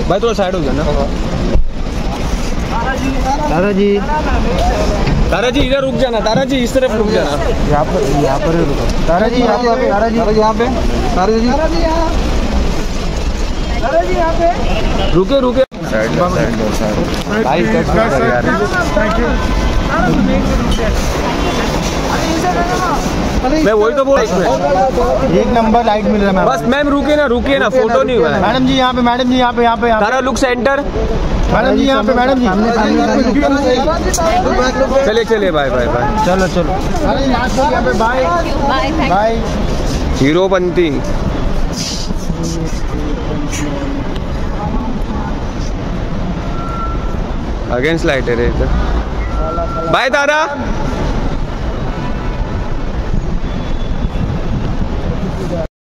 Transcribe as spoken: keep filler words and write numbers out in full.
भाई थोड़ा साइड हो जाना। तारा जी तारा जी इधर रुक जाना, तारा जी इस तरफ रुक जाना। यहाँ पर यहाँ पर रुको। तारा जी यहाँ पे, तारा जी यहाँ पे, तारा जी तारा जी यहाँ पे। रुके रुके साइड साइड भाई थैंक यू। मैं वही तो बोल रहा हूँ, एक नंबर लाइट मिल रहा है। बस मैम रुके ना, रुके ना, फोटो नहीं हुआ है। मैडम जी यहाँ पे, मैडम जी यहाँ पे, यहाँ पे Tara look centre. Madam ji यहाँ पे, मैडम जी चले चले बाय बाय बाय। चलो चलो यहाँ पे bye bye. Heropanti against light है रे। बाय तारा।